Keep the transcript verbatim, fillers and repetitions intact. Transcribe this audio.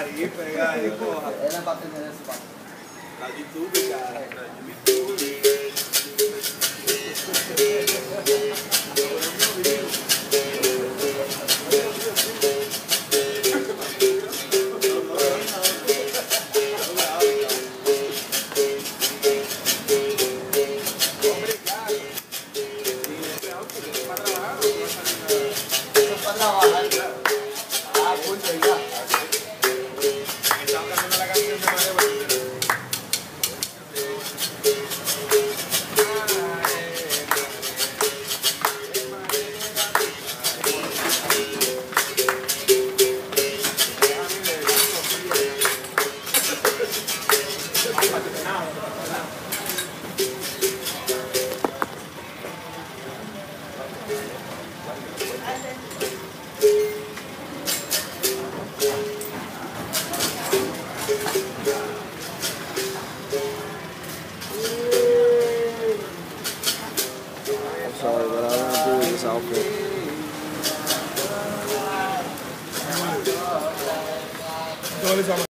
ahí, pega ahí, coja. Era para tener eso, para. La YouTube, cara. La YouTube. Para trabajar. Ah, punto, ya. Estaba cantando la canción de María Bonita. I'm sorry, but I don't want to do this outfit. Todo eso